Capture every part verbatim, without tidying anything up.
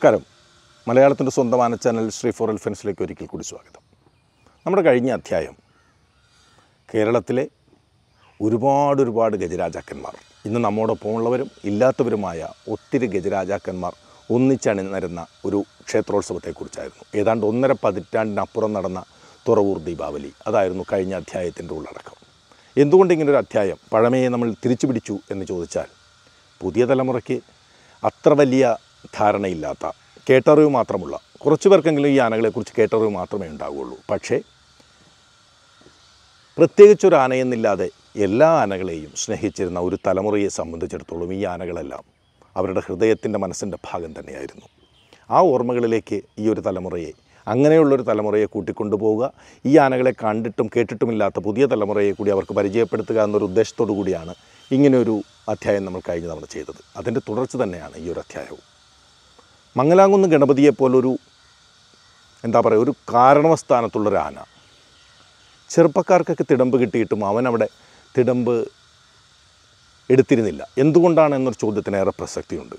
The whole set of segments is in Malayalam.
നമസ്കാരം. മലയാളത്തിൻ്റെ സ്വന്തം ആന ചാനൽ ശ്രീ ഫോർ എലിഫൻസിലേക്ക് ഒരിക്കൽ കൂടി സ്വാഗതം. നമ്മുടെ കഴിഞ്ഞ അധ്യായം കേരളത്തിലെ ഒരുപാട് ഒരുപാട് ഗജരാജാക്കന്മാർ, ഇന്ന് നമ്മോടൊപ്പം ഉള്ളവരും ഇല്ലാത്തവരുമായ ഒത്തിരി ഗജരാജാക്കന്മാർ ഒന്നിച്ചണിനിരന്ന ഒരു ക്ഷേത്രോത്സവത്തെക്കുറിച്ചായിരുന്നു. ഏതാണ്ട് ഒന്നര പതിറ്റാണ്ടിനപ്പുറം നടന്ന തുറവൂർ ദീപാവലി, അതായിരുന്നു കഴിഞ്ഞ അധ്യായത്തിൻ്റെ ഉള്ളടക്കം. എന്തുകൊണ്ട് ഇങ്ങനൊരു അധ്യായം പഴമയെ നമ്മൾ തിരിച്ചു പിടിച്ചു എന്ന് ചോദിച്ചാൽ, പുതിയ തലമുറയ്ക്ക് അത്ര വലിയ ധാരണയില്ലാത്ത, കേട്ടറിവ് മാത്രമുള്ള കുറച്ച് പേർക്കെങ്കിലും ഈ ആനകളെക്കുറിച്ച് കേട്ടറിവ് മാത്രമേ ഉണ്ടാവുകയുള്ളൂ. പക്ഷേ പ്രത്യേകിച്ചൊരു ആനയെന്നില്ലാതെ എല്ലാ ആനകളെയും സ്നേഹിച്ചിരുന്ന ഒരു തലമുറയെ സംബന്ധിച്ചിടത്തോളം ഈ ആനകളെല്ലാം അവരുടെ ഹൃദയത്തിൻ്റെ മനസ്സിൻ്റെ ഭാഗം തന്നെയായിരുന്നു. ആ ഓർമ്മകളിലേക്ക് ഈ ഒരു തലമുറയെ, അങ്ങനെയുള്ളൊരു തലമുറയെ കൂട്ടിക്കൊണ്ടുപോവുക, ഈ ആനകളെ കണ്ടിട്ടും കേട്ടിട്ടുമില്ലാത്ത പുതിയ തലമുറയെ കൂടി അവർക്ക് പരിചയപ്പെടുത്തുക എന്നൊരു ഉദ്ദേശത്തോടു കൂടിയാണ് ഇങ്ങനെയൊരു അധ്യായം നമ്മൾ കഴിഞ്ഞ തവണ ചെയ്തത്. അതിൻ്റെ തുടർച്ച തന്നെയാണ് ഈ ഒരു അധ്യായവും. മംഗലാംകുന്ന് ഗണപതിയെപ്പോലൊരു എന്താ പറയുക, ഒരു കാരണവസ്ഥാനത്തുള്ളൊരു ആന, ചെറുപ്പക്കാർക്കൊക്കെ തിടമ്പ് കിട്ടിയിട്ടും അവനവിടെ തിടമ്പ് എടുത്തിരുന്നില്ല. എന്തുകൊണ്ടാണ് എന്നൊരു ചോദ്യത്തിനേറെ പ്രസക്തിയുണ്ട്.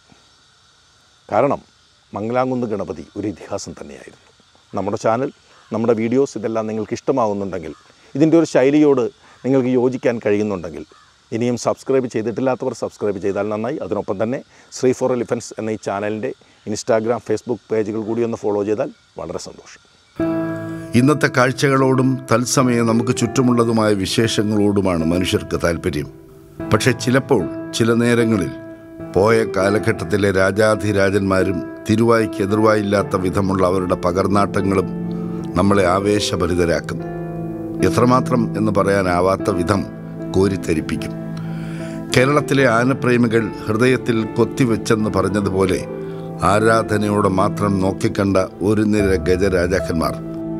കാരണം മംഗലാംകുന്ന് ഗണപതി ഒരു ഇതിഹാസം തന്നെയായിരുന്നു. നമ്മുടെ ചാനൽ, നമ്മുടെ വീഡിയോസ് ഇതെല്ലാം നിങ്ങൾക്ക് ഇഷ്ടമാകുന്നുണ്ടെങ്കിൽ, ഇതിൻ്റെ ഒരു ശൈലിയോട് നിങ്ങൾക്ക് യോജിക്കാൻ കഴിയുന്നുണ്ടെങ്കിൽ, ഇനിയും സബ്സ്ക്രൈബ് ചെയ്തിട്ടില്ലാത്തവർ സബ്സ്ക്രൈബ് ചെയ്താൽ നന്നായി. അതിനൊപ്പം തന്നെ ശ്രീ ഫോർ എലിഫൻസ് എന്ന ഈ ചാനലിൻ്റെ ഇൻസ്റ്റാഗ്രാം, ഫേസ്ബുക്ക് പേജുകൾ കൂടി ഒന്ന് ഫോളോ ചെയ്താൽ വളരെ സന്തോഷം. ഇന്നത്തെ കാഴ്ചകളോടും തത്സമയം നമുക്ക് ചുറ്റുമുള്ളതുമായ വിശേഷങ്ങളോടുമാണ് മനുഷ്യർക്ക് താല്പര്യം. പക്ഷെ ചിലപ്പോൾ ചില നേരങ്ങളിൽ പോയ കാലഘട്ടത്തിലെ രാജാധിരാജന്മാരും തിരുവായ്ക്ക് എതിർവായില്ലാത്ത വിധമുള്ള അവരുടെ പകർനാട്ടങ്ങളും നമ്മളെ ആവേശഭരിതരാക്കും. എത്രമാത്രം എന്ന് പറയാനാവാത്ത വിധം കോരിത്തരിപ്പിക്കും. കേരളത്തിലെ ആനപ്രേമികൾ ഹൃദയത്തിൽ കൊത്തിവെച്ചെന്ന് പറഞ്ഞതുപോലെ ആരാധനയോടെ മാത്രം നോക്കിക്കണ്ട ഒരു നിര ഗജരാജാക്കന്മാർ.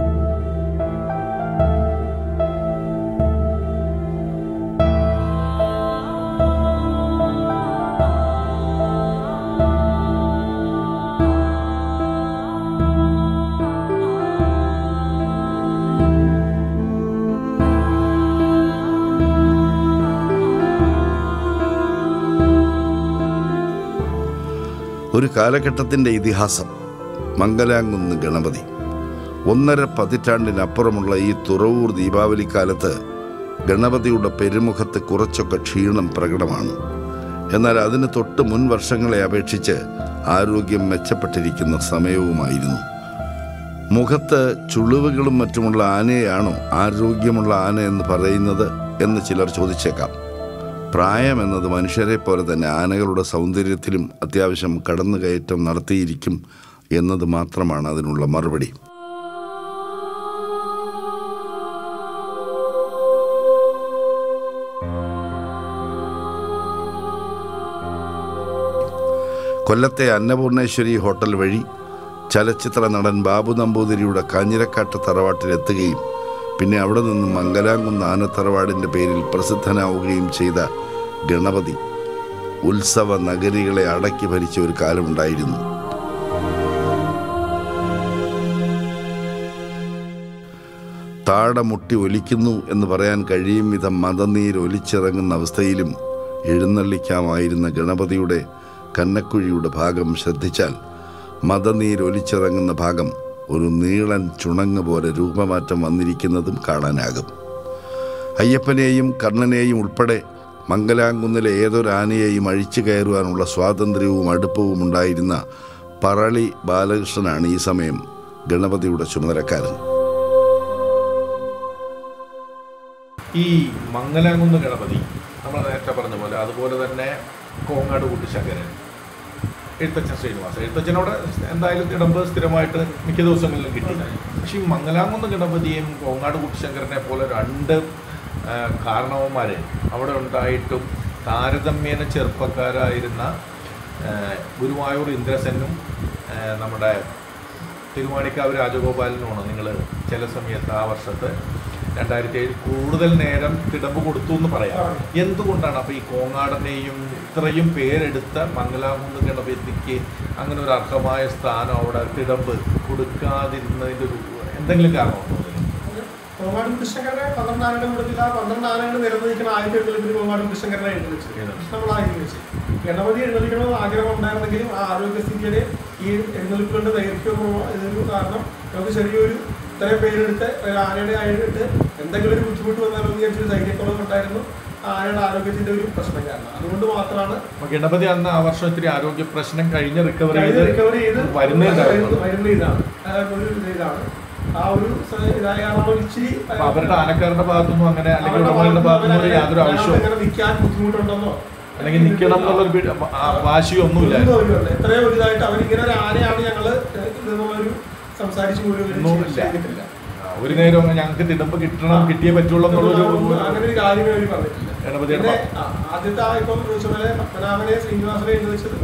ഒരു കാലഘട്ടത്തിൻ്റെ ഇതിഹാസം മംഗലാംകുന്ന് ഗണപതി. ഒന്നര പതിറ്റാണ്ടിനപ്പുറമുള്ള ഈ തുറവൂർ ദീപാവലി കാലത്ത് ഗണപതിയുടെ പെരുമുഖത്ത് കുറച്ചൊക്കെ ക്ഷീണം പ്രകടമാണ്. എന്നാൽ അതിന് തൊട്ട് മുൻ വർഷങ്ങളെ അപേക്ഷിച്ച് ആരോഗ്യം മെച്ചപ്പെട്ടിരിക്കുന്ന സമയവുമായിരുന്നു. മുഖത്ത് ചുളിവുകളും മറ്റുമുള്ള ആനയെയാണോ ആരോഗ്യമുള്ള ആന എന്ന് പറയുന്നത് എന്ന് ചിലർ ചോദിച്ചേക്കാം. പ്രായം എന്നത് മനുഷ്യരെ പോലെ തന്നെ ആനകളുടെ സൗന്ദര്യത്തിലും അത്യാവശ്യം കടന്നുകയറ്റം നടത്തിയിരിക്കും എന്നത് മാത്രമാണ് അതിനുള്ള മറുപടി. കൊല്ലത്തെ അന്നപൂർണേശ്വരി ഹോട്ടൽ വഴി ചലച്ചിത്ര നടൻ ബാബു നമ്പൂതിരിയുടെ കാഞ്ഞിരക്കാട്ട് തറവാട്ടിലെത്തുകയും പിന്നെ അവിടെ നിന്ന് മംഗലാംകുന്ന് ആനത്തറവാടിൻ്റെ പേരിൽ പ്രസിദ്ധനാവുകയും ചെയ്ത ഗണപതി ഉത്സവ നഗരികളെ അടക്കി ഭരിച്ച ഒരു കാലമുണ്ടായിരുന്നു. താടമുട്ടി ഒലിക്കുന്നു എന്ന് പറയാൻ കഴിയും വിധം മദനീര് ഒലിച്ചിറങ്ങുന്ന അവസ്ഥയിലും എഴുന്നള്ളിക്കാമായിരുന്ന ഗണപതിയുടെ കന്നക്കുഴിയുടെ ഭാഗം ശ്രദ്ധിച്ചാൽ മദനീര് ഒലിച്ചിറങ്ങുന്ന ഭാഗം ഒരു നീളൻ ചുണങ്ങ് പോലെ രൂപമാറ്റം വന്നിരിക്കുന്നതും കാണാനാകും. അയ്യപ്പനെയും കർണനെയും ഉൾപ്പെടെ മംഗലാംകുന്നിലെ ഏതൊരാനയെയും അഴിച്ചു കയറുവാനുള്ള സ്വാതന്ത്ര്യവും അടുപ്പവും ഉണ്ടായിരുന്ന പറളി ബാലകൃഷ്ണനാണ് ഈ സമയം ഗണപതിയുടെ ചുമതലക്കാരൻ. ഈ മംഗലാംകുന്ന് ഗണപതി നമ്മൾ നേരത്തെ പറഞ്ഞ പോലെ, അതുപോലെ തന്നെ കോങ്ങാട് കുട്ടിശങ്കരൻ, എഴുത്തച്ഛൻ ശ്രീനിവാസൻ, എഴുത്തച്ഛനോട് എന്തായാലും തിടമ്പ് സ്ഥിരമായിട്ട് മിക്ക ദിവസങ്ങളിലും കിട്ടി. പക്ഷേ ഈ മംഗലാംകുന്ന് ഗണപതിയും കോങ്ങാട് കുട്ടിശങ്കരനെ പോലെ രണ്ട് കാരണവന്മാർ അവിടെ ഉണ്ടായിട്ടും താരതമ്യേന ചെറുപ്പക്കാരായിരുന്ന ഗുരുവായൂർ ഇന്ദ്രസെനും നമ്മുടെ തിരുവാണിക്കാവ് രാജഗോപാലനുമാണ് നിങ്ങൾ ചില സമയത്ത് ആ വർഷത്ത് രണ്ടായിരത്തി ഏഴ് കൂടുതൽ നേരം തിടമ്പ് കൊടുത്തു എന്ന് പറയാം. എന്തുകൊണ്ടാണ് അപ്പോൾ ഈ കോങ്ങാടനെയും ഇത്രയും പേരെടുത്ത മംഗലാംകുന്ന് ഗണപതിക്ക് അങ്ങനെ ഒരു അർഹമായ സ്ഥാനം അവിടെ തിടമ്പ് കൊടുക്കാതിരുന്നതിൻ്റെ ഒരു എന്തെങ്കിലും കാരണമുണ്ടോ? കോങ്ങാട് കൃഷ്ണങ്കരനെ പന്ത്രണ്ട് ആനയുടെ കൊടുത്തില്ല. പന്ത്രണ്ട് ആനകൾ നിരന്നിരിക്കുന്ന ആദ്യത്തെ എഴുന്നള്ളിപ്പിന് കോങ്ങാട് കൃഷ്ണങ്കരനെ എഴുന്നള്ളിച്ചു. നമ്മൾ ആഗ്രഹിച്ചു ഗണപതി എഴുന്നള്ളിക്കണമെന്ന് ആഗ്രഹം ഉണ്ടായിരുന്നെങ്കിലും ആ ആരോഗ്യസ്ഥിതിയുടെ ഈ എഴുന്നള്ളിപ്പുകളുടെ ദൈർഘ്യം ഇതിന് കാരണം നമുക്ക് ചെറിയൊരു ഇത്രയും പേരെടുത്ത് ഒരു ആനയുടെ ആയിട്ട് എന്തെങ്കിലും ഒരു ബുദ്ധിമുട്ട് വന്നാലും വിചാരിച്ചൊരു ധൈര്യക്കുറവ് ഉണ്ടായിരുന്നു. ആനയുടെ ആരോഗ്യത്തിന്റെ ഒരു പ്രശ്നം കാരണം അതുകൊണ്ട് മാത്രമാണ് ഗണപതി അന്ന് ആ വർഷം ഇത്തിരി ആരോഗ്യ പ്രശ്നം കഴിഞ്ഞ് റിക്കവറി റിക്കവറി ചെയ്ത് വരുന്ന വരുന്ന ഇതാണ് ഒരു ഇതാണ് ആ ഒരു ഇച്ചിരി അവരുടെ ആനക്കാരുടെ ഭാഗത്തുനിന്നും അങ്ങനെ അല്ലെങ്കിൽ ഉടമകളുടെ ഭാഗത്തുനിന്നും യാതൊരു ആവശ്യവും നിൽക്കാൻ ബുദ്ധിമുട്ടുണ്ടെന്നോ അല്ലെങ്കിൽ നിൽക്കണം എന്നുള്ളൊരു വാശിയോ ഒന്നുമില്ല. എത്രയോ ഒരു ഇതായിട്ട് അവരിങ്ങനെ ഒരു ആനയാണ് ഞങ്ങള് എന്നുള്ളൊരു സംസാരിച്ചു പോലും ചെയ്തിട്ടില്ല. ഒരു നേരം ഞങ്ങൾക്ക് തിടമ്പ് കിട്ടണം കിട്ടിയേ പറ്റുള്ളൂ എന്നുള്ളൊരു അങ്ങനെ ഒരു കാര്യമേ അവർ പറഞ്ഞിട്ടില്ല. ഗണപതിയുടെ ആദ്യത്തെ ഇപ്പം ചോദിച്ചപോലെ പത്മനാഭനെ ശ്രീനിവാസനെ എന്ന് വെച്ചത്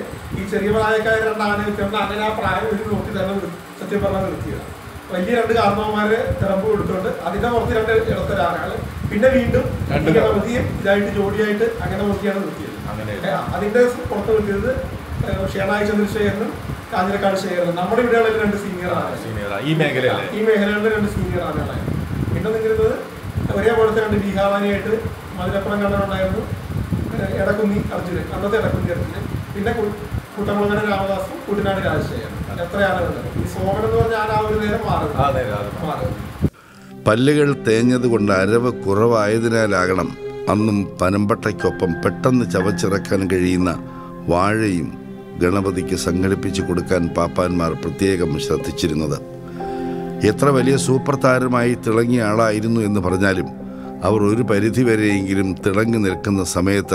ഈ ചെറിയ പ്രായക്കാർ രണ്ട് ആന വെച്ചുകൊണ്ട് അങ്ങനെ ആ പ്രായം ഒരു നോക്കി തന്നെ സത്യം പറഞ്ഞാൽ നിർത്തിയതാണ്. വലിയ രണ്ട് കാരണവന്മാരെ തിറമ്പ് കൊടുത്തുകൊണ്ട് അതിന്റെ പുറത്ത് രണ്ട് ഇടത്തൊരാനകള് പിന്നെ വീണ്ടും ഗണപതിയും ഇതായിട്ട് ജോഡിയായിട്ട് അങ്ങനെ നോക്കിയാണ് നിർത്തിയത്. അതിന്റെ പുറത്ത് നിർത്തിയത് ഷേണായി ചന്ദ്രശേഖരനും കാഞ്ഞിരക്കാട് ശേഖരനും നമ്മുടെ ഇവിടെയുള്ള രണ്ട് സീനിയർ ആനകൾ ഈ മേഖല ഈ മേഖലകളിലെ രണ്ട് സീനിയർ ആനകളാണ്. പിന്നെ നിൽക്കുന്നത് ഒരേപോലത്തെ രണ്ട് ബീഹാവാനിയായിട്ട് മധുരപ്പുറം കണ്ണനുണ്ടായിരുന്നു, എടക്കുന്നി അർജുനൻ അന്നത്തെ എടക്കുന്നി അർജുനൻ, പിന്നെ കുട്ടമുളകര രാമദാസും കുട്ടനാട് രാജശേഖരൻ. എത്ര ആനകളുണ്ട്. ഈ സോമൻ എന്ന് പറഞ്ഞ ആന ആ ഒരു നേരം മാറും മാറും പല്ലുകൾ തേഞ്ഞതുകൊണ്ട് അരവ് കുറവായതിനാലാകണം അന്നും പനമ്പട്ടയ്ക്കൊപ്പം പെട്ടെന്ന് ചവച്ചിറക്കാൻ കഴിയുന്ന വാഴയും ഗണപതിക്ക് സംഘടിപ്പിച്ചു കൊടുക്കാൻ പാപ്പാന്മാർ പ്രത്യേകം ശ്രദ്ധിച്ചിരുന്നത്. എത്ര വലിയ സൂപ്പർ താരമായി തിളങ്ങിയ ആളായിരുന്നു എന്ന് പറഞ്ഞാലും അവർ ഒരു പരിധിവരെയെങ്കിലും തിളങ്ങി നിൽക്കുന്ന സമയത്ത്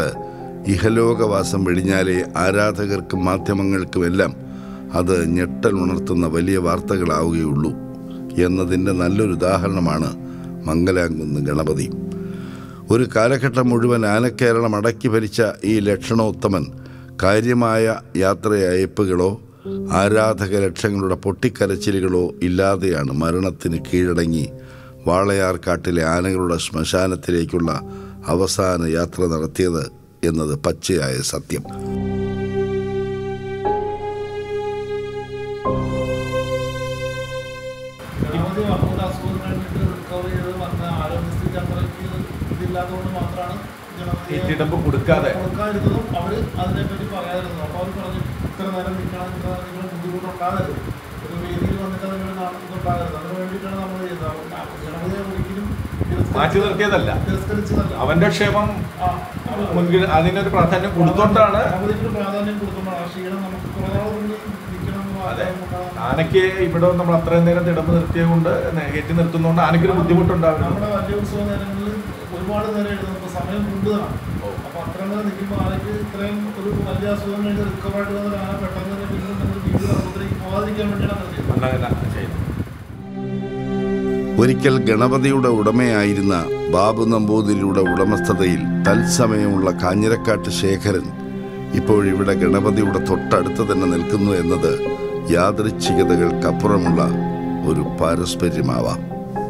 ഇഹലോകവാസം വെടിഞ്ഞാലേ ആരാധകർക്കും മാധ്യമങ്ങൾക്കുമെല്ലാം അത് ഞെട്ടൽ ഉണർത്തുന്ന വലിയ വാർത്തകളാവുകയുള്ളൂ എന്നതിൻ്റെ നല്ലൊരു ഉദാഹരണമാണ് മംഗലാംകുന്ന് ഗണപതി. ഒരു കാലഘട്ടം മുഴുവൻ ആനക്കേരളം അടക്കി ഭരിച്ച ഈ ലക്ഷണോത്തമൻ കാര്യമായ യാത്രയയപ്പുകളോ ആരാധക ലക്ഷങ്ങളുടെ പൊട്ടിക്കരച്ചിലുകളോ ഇല്ലാതെയാണ് മരണത്തിന് കീഴടങ്ങി വാളയാർക്കാട്ടിലെ ആനകളുടെ ശ്മശാനത്തിലേക്കുള്ള അവസാന യാത്ര നടത്തിയത് എന്നത് പച്ചയായ സത്യം. കൊടുക്കാതെ കൊടുക്കാതിരുന്നതും അവര് അതിനെപ്പറ്റി പറയാതിരുന്നു. അപ്പൊ അവർ പറഞ്ഞു ഇത്ര നേരം നിൽക്കണം, ഇത്ര നിങ്ങൾ ബുദ്ധിമുട്ടുണ്ടാകരുത്, ഒരു വേദിയിൽ വന്നിട്ട് നിങ്ങൾ നാട്ടുണ്ടാകരുത്. അതിന് വേണ്ടിയിട്ടാണ് നമ്മൾ ചെയ്തത്. ഗണപതിയെ ഒരിക്കലും മാറ്റി നിർത്തിയതല്ല, തിരസ്കരിച്ചതല്ല. അവന്റെ ക്ഷേമം മുൻകിൽ അതിനൊരു പ്രാധാന്യം കൊടുത്തോണ്ടാണ് ഗണപതിക്ക് പ്രാധാന്യം കൊടുത്തോണ്ടാണ് ആ ക്ഷീണം നമുക്ക് കുറെ നാൾ നിൽക്കണം. ആനയ്ക്ക് ഇവിടെ നമ്മൾ അത്രയും നേരം തിടമ്പ് നിർത്തിയത് കൊണ്ട് കയറ്റി നിർത്തുന്നതുകൊണ്ട് ആനയ്ക്കൊരു ബുദ്ധിമുട്ടുണ്ടാകും. നമ്മുടെ വലിയ ഉത്സവ നേരങ്ങളിൽ ഒരുപാട് നേരം എഴുതുന്നത് സമയം കൂടുതലാണ്. അപ്പൊ അത്ര നേരം നിൽക്കുമ്പോൾ ആനയ്ക്ക് ഇത്രയും ഒരു വലിയ അസുഖം കഴിഞ്ഞ് റിക്കവറായിട്ട് വന്ന ആന പെട്ടെന്ന് തന്നെ വീണ്ടും നമ്മൾ വീണ്ടും ആശുപത്രിക്ക് പോകാതിരിക്കാൻ വേണ്ടിയാണ് ചെയ്യുന്നത്. ഒരിക്കൽ ഗണപതിയുടെ ഉടമയായിരുന്ന ബാബു നമ്പൂതിരിയുടെ ഉടമസ്ഥതയിൽ തത്സമയമുള്ള കാഞ്ഞിരക്കാട്ട് ശേഖരൻ ഇപ്പോഴിവിടെ ഗണപതിയുടെ തൊട്ടടുത്ത് തന്നെ നിൽക്കുന്നു എന്നത് യാദൃച്ഛികതകൾക്കപ്പുറമുള്ള ഒരു പാരസ്പര്യമാവാം.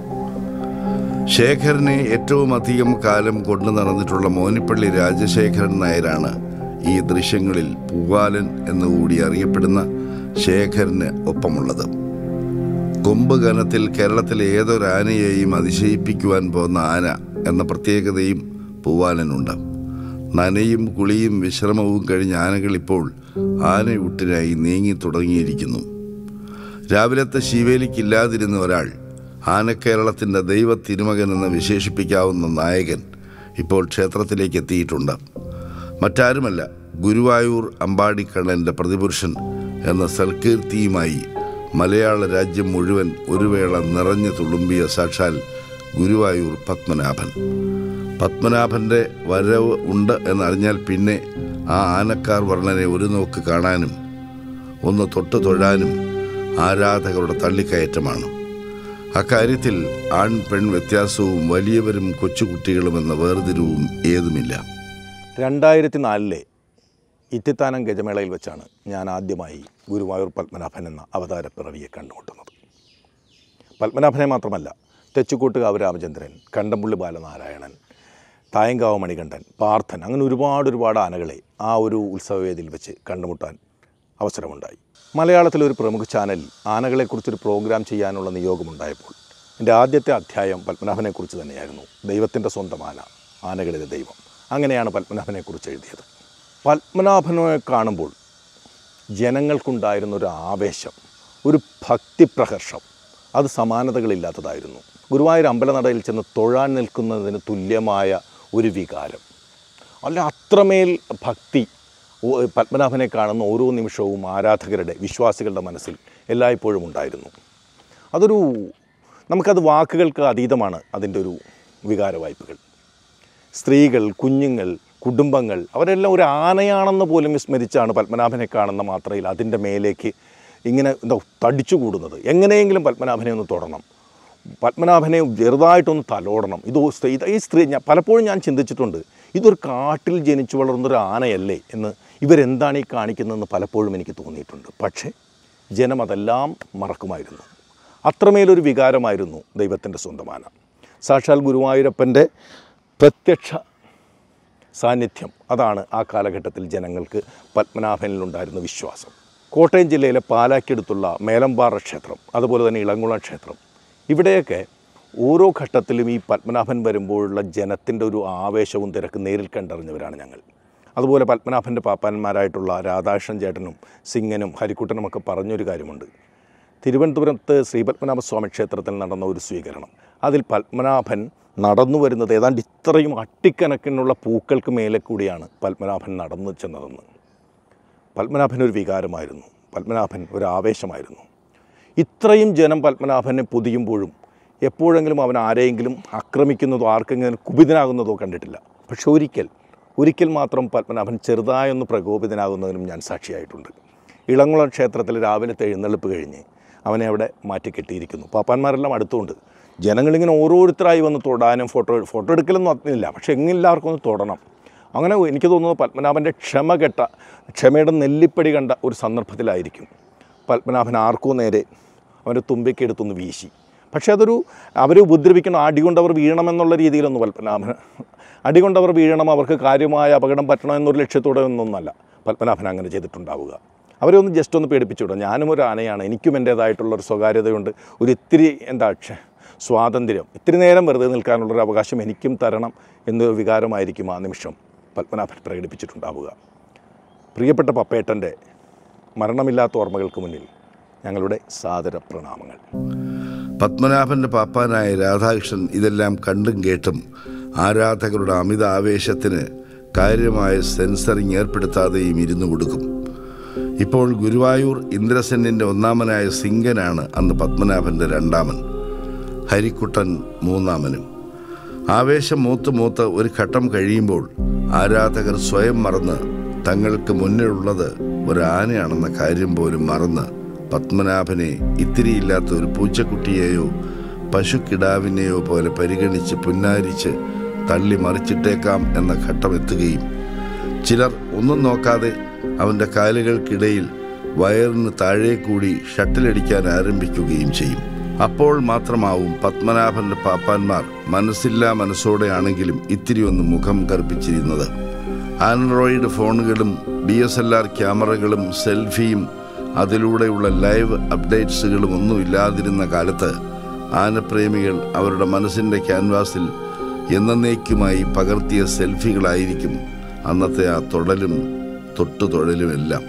ശേഖരനെ ഏറ്റവും അധികം കാലം കൊണ്ടു നടന്നിട്ടുള്ള മോനിപ്പള്ളി രാജശേഖരൻ നായരാണ് ഈ ദൃശ്യങ്ങളിൽ പൂവാലൻ എന്നുകൂടി അറിയപ്പെടുന്ന ശേഖരന് ഒപ്പമുള്ളത്. കൊമ്പ് കനത്തിൽ കേരളത്തിലെ ഏതൊരാനയെയും അതിശയിപ്പിക്കുവാൻ പോകുന്ന ആന എന്ന പ്രത്യേകതയും പൂവാലനുണ്ട്. നനയും കുളിയും വിശ്രമവും കഴിഞ്ഞ ആനകൾ ഇപ്പോൾ ആനയൂട്ടിനായി നീങ്ങി തുടങ്ങിയിരിക്കുന്നു. രാവിലത്തെ ശീവേലിക്കില്ലാതിരുന്ന ഒരാൾ ആനക്കേരളത്തിൻ്റെ ദൈവ തിരുമകൻ എന്ന് വിശേഷിപ്പിക്കാവുന്ന നായകൻ ഇപ്പോൾ ക്ഷേത്രത്തിലേക്ക് എത്തിയിട്ടുണ്ട്. മറ്റാരുമല്ല, ഗുരുവായൂർ അമ്പാടിക്കണ്ണൻ്റെ പ്രതിപുരുഷൻ എന്ന സൽകീർത്തിയുമായി മലയാള രാജ്യം മുഴുവൻ ഒരു വേള നിറഞ്ഞു തുളുമ്പിയ സാക്ഷാൽ ഗുരുവായൂർ പത്മനാഭൻ. പത്മനാഭൻ്റെ വരവ് ഉണ്ട് എന്നറിഞ്ഞാൽ പിന്നെ ആ ആനക്കാർ വർണ്ണനെ ഒരു നോക്ക് കാണാനും ഒന്ന് തൊട്ട് തൊഴാനും ആരാധകരുടെ തള്ളിക്കയറ്റമാണ്. അക്കാര്യത്തിൽ ആൺ പെൺ വ്യത്യാസവും വലിയവരും കൊച്ചുകുട്ടികളുമെന്ന വേർതിരിവും ഏതുമില്ല. രണ്ടായിരത്തി നാലിലെ ഇത്തിത്താനം ഗജമേളയിൽ വെച്ചാണ് ഞാൻ ആദ്യമായി ഗുരുവായൂർ പത്മനാഭൻ എന്ന അവതാരപ്പിറവിയെ കണ്ടുമുട്ടുന്നത്. പത്മനാഭനെ മാത്രമല്ല, തെച്ചുകൂട്ടുകാവ് രാമചന്ദ്രൻ, കണ്ടംപുള്ളി ബാലനാരായണൻ, തായങ്കാവ് മണികണ്ഠൻ, പാർത്ഥൻ, അങ്ങനെ ഒരുപാട് ഒരുപാട് ആനകളെ ആ ഒരു ഉത്സവവേദിയിൽ വെച്ച് കണ്ടുമുട്ടാൻ അവസരമുണ്ടായി. മലയാളത്തിലൊരു പ്രമുഖ ചാനലിൽ ആനകളെക്കുറിച്ചൊരു പ്രോഗ്രാം ചെയ്യാനുള്ള നിയോഗമുണ്ടായപ്പോൾ എൻ്റെ ആദ്യത്തെ അധ്യായം പത്മനാഭനെക്കുറിച്ച് തന്നെയായിരുന്നു. ദൈവത്തിൻ്റെ സ്വന്തം ആന, ആനകളിലെ ദൈവം. അങ്ങനെയാണ് പത്മനാഭനെക്കുറിച്ച് എഴുതിയത്. പത്മനാഭനെ കാണുമ്പോൾ ജനങ്ങൾക്കുണ്ടായിരുന്ന ഒരു ആവേശം, ഒരു ഭക്തിപ്രഹർഷം, അത് സമാനതകളില്ലാത്തതായിരുന്നു. ഗുരുവായൂർ അമ്പലനടയിൽ ചെന്ന് തൊഴാൻ നിൽക്കുന്നതിന് തുല്യമായ ഒരു വികാരം. അല്ല, അത്രമേൽ ഭക്തി പത്മനാഭനെ കാണുന്ന ഓരോ നിമിഷവും ആരാധകരുടെ, വിശ്വാസികളുടെ മനസ്സിൽ എല്ലായ്പ്പോഴും ഉണ്ടായിരുന്നു. അതൊരു നമുക്കത് വാക്കുകൾക്ക് അതീതമാണ് അതിൻ്റെ ഒരു വികാരവായ്പകൾ. സ്ത്രീകൾ, കുഞ്ഞുങ്ങൾ, കുടുംബങ്ങൾ അവരെല്ലാം ഒരു ആനയാണെന്ന് പോലും വിസ്മരിച്ചാണ് പത്മനാഭനെ കാണുന്ന മാത്രയിൽ അതിൻ്റെ മേലേക്ക് ഇങ്ങനെ എന്താ തടിച്ചുകൂടുന്നത്. എങ്ങനെയെങ്കിലും പത്മനാഭനെ ഒന്ന് തൊടണം, പത്മനാഭനെ ചെറുതായിട്ടൊന്ന് തലോടണം. ഇത് ഈ സ്ത്രീ ഞാൻ പലപ്പോഴും ഞാൻ ചിന്തിച്ചിട്ടുണ്ട്, ഇതൊരു കാട്ടിൽ ജനിച്ചു വളർന്നൊരു ആനയല്ലേ എന്ന് ഇവരെന്താണ് ഈ കാണിക്കുന്നതെന്ന് പലപ്പോഴും എനിക്ക് തോന്നിയിട്ടുണ്ട്. പക്ഷേ ജനം അതെല്ലാം മറക്കുമായിരുന്നു. അത്രമേലൊരു വികാരമായിരുന്നു ദൈവത്തിൻ്റെ സ്വന്തം ആന. സാക്ഷാൽ ഗുരുവായൂരപ്പൻ്റെ പ്രത്യക്ഷ സാന്നിധ്യം, അതാണ് ആ കാലഘട്ടത്തിൽ ജനങ്ങൾക്ക് പത്മനാഭനിലുണ്ടായിരുന്ന വിശ്വാസം. കോട്ടയം ജില്ലയിലെ പാലാക്കടുത്തുള്ള മേലമ്പാറ ക്ഷേത്രം, അതുപോലെ തന്നെ ഇളങ്കുളം ക്ഷേത്രം, ഇവിടെയൊക്കെ ഓരോ ഘട്ടത്തിലും ഈ പത്മനാഭൻ വരുമ്പോഴുള്ള ജനത്തിൻ്റെ ഒരു ആവേശവും തിരക്ക് നേരിൽ കണ്ടറിഞ്ഞവരാണ് ഞങ്ങൾ. അതുപോലെ പത്മനാഭൻ്റെ പാപ്പാന്മാരായിട്ടുള്ള രാധാകൃഷ്ണൻ ചേട്ടനും സിംഗനും ഹരിക്കുട്ടനുമൊക്കെ പറഞ്ഞൊരു കാര്യമുണ്ട്. തിരുവനന്തപുരത്ത് ശ്രീപത്മനാഭസ്വാമി ക്ഷേത്രത്തിൽ നടന്ന ഒരു സ്വീകരണം, അതിൽ പത്മനാഭൻ നടന്നു വരുന്നത് ഏതാണ്ട് ഇത്രയും അട്ടിക്കണക്കിനുള്ള പൂക്കൾക്ക് മേലെ കൂടിയാണ് പത്മനാഭൻ നടന്നു ചെന്നതെന്ന്. പത്മനാഭൻ ഒരു വികാരമായിരുന്നു, പത്മനാഭൻ ഒരു ആവേശമായിരുന്നു. ഇത്രയും ജനം പത്മനാഭനെ പൊതിയുമ്പോഴും എപ്പോഴെങ്കിലും അവൻ ആരെയെങ്കിലും ആക്രമിക്കുന്നതോ ആർക്കെങ്കിലും കുപിതനാകുന്നതോ കണ്ടിട്ടില്ല. പക്ഷെ ഒരിക്കൽ ഒരിക്കൽ മാത്രം പത്മനാഭൻ ചെറുതായൊന്ന് പ്രകോപിതനാകുന്നതിനും ഞാൻ സാക്ഷിയായിട്ടുണ്ട്. ഇളങ്കുളം ക്ഷേത്രത്തിൽ രാവിലത്തെ എഴുന്നള്ളിപ്പ് കഴിഞ്ഞ് അവനെ അവിടെ മാറ്റിക്കെട്ടിയിരിക്കുന്നു. പാപ്പാന്മാരെല്ലാം അടുത്തുകൊണ്ട് ജനങ്ങളിങ്ങനെ ഓരോരുത്തരായി വന്ന് തൊടാനും ഫോട്ടോ ഫോട്ടോ എടുക്കലൊന്നും അന്നില്ല, പക്ഷേ എങ്ങനെല്ലാവർക്കും ഒന്ന് തൊടണം. അങ്ങനെ എനിക്ക് തോന്നുന്നത് പത്മനാഭൻ്റെ ക്ഷമ കെട്ട ക്ഷമയുടെ നെല്ലിപ്പടി കണ്ട ഒരു സന്ദർഭത്തിലായിരിക്കും പത്മനാഭൻ ആർക്കോ നേരെ അവൻ്റെ തുമ്പിക്കെടുത്തൊന്ന് വീശി. പക്ഷേ അതൊരു അവരെ ഉപദ്രവിക്കണം, അടികൊണ്ടവർ വീഴണമെന്നുള്ള രീതിയിലൊന്നും പത്മനാഭൻ അടികൊണ്ടവർ വീഴണം, അവർക്ക് കാര്യമായ അപകടം പറ്റണം എന്നൊരു ലക്ഷ്യത്തോടെ ഒന്നൊന്നല്ല പത്മനാഭൻ അങ്ങനെ ചെയ്തിട്ടുണ്ടാവുക. അവരെ ഒന്ന് ജസ്റ്റ് ഒന്ന് പേടിപ്പിച്ചു വിടാം. ഞാനും ഒരു ആനയാണ്, എനിക്കും എൻ്റേതായിട്ടുള്ളൊരു സ്വകാര്യതയുണ്ട്, ഒരു ഇത്തിരി എന്താ സ്വാതന്ത്ര്യം, ഇത്തിരി നേരം വെറുതെ നിൽക്കാനുള്ളൊരു അവകാശം എനിക്കും തരണം എന്നൊരു വികാരമായിരിക്കും ആ നിമിഷം പത്മനാഭൻ പ്രകടിപ്പിച്ചിട്ടുണ്ടാവുക. പ്രിയപ്പെട്ട പപ്പേട്ടൻ്റെ മരണമില്ലാത്ത ഓർമ്മകൾക്ക് മുന്നിൽ ഞങ്ങളുടെ സാദര പ്രണാമങ്ങൾ. പത്മനാഭൻ്റെ പാപ്പാനായ രാധാകൃഷ്ണൻ ഇതെല്ലാം കണ്ടും കേട്ടും ആരാധകരുടെ അമിത ആവേശത്തിന് കാര്യമായ സെൻസറിങ് ഏർപ്പെടുത്താതെയും ഇരുന്നു കൊടുക്കും. ഇപ്പോൾ ഗുരുവായൂർ ഇന്ദ്രസെന്നിൻ്റെ ഒന്നാമനായ സിംഗനാണ് അന്ന് പത്മനാഭൻ്റെ രണ്ടാമൻ, ഹരിക്കുട്ടൻ മൂന്നാമനും. ആവേശം മൂത്ത് മൂത്ത് ഒരു ഘട്ടം കഴിയുമ്പോൾ ആരാധകർ സ്വയം മറന്ന് തങ്ങൾക്ക് മുന്നിലുള്ളത് ഒരാനയാണെന്ന കാര്യം പോലും മറന്ന് പത്മനാഭനെ ഇത്തിരിയില്ലാത്ത ഒരു പൂച്ചക്കുട്ടിയെയോ പശുക്കിടാവിനെയോ പോലെ പരിഗണിച്ച് പുന്നാരിച്ച് തള്ളി മറിച്ചിട്ടേക്കാം എന്ന ഘട്ടം എത്തുകയും ചിലർ ഒന്നും നോക്കാതെ അവൻ്റെ കാലുകൾക്കിടയിൽ വയറിന് താഴെ കൂടി ഷട്ടിലടിക്കാൻ ആരംഭിക്കുകയും ചെയ്യും. അപ്പോൾ മാത്രമാവും പത്മനാഭൻ്റെ പാപ്പാന്മാർ മനസ്സില്ലാ മനസ്സോടെയാണെങ്കിലും ഇത്തിരി ഒന്ന് മുഖം കറുപ്പിച്ചിരുന്നത്. ആൻഡ്രോയിഡ് ഫോണുകളും ഡി എസ് എൽ ആർ ക്യാമറകളും സെൽഫിയും അതിലൂടെയുള്ള ലൈവ് അപ്ഡേറ്റ്സുകളും ഒന്നും ഇല്ലാതിരുന്ന കാലത്ത് ആനപ്രേമികൾ അവരുടെ മനസ്സിൻ്റെ ക്യാൻവാസിൽ എന്നേക്കുമായി പകർത്തിയ സെൽഫികളായിരിക്കും അന്നത്തെ ആ തൊടലും തൊട്ടുതൊഴലുമെല്ലാം.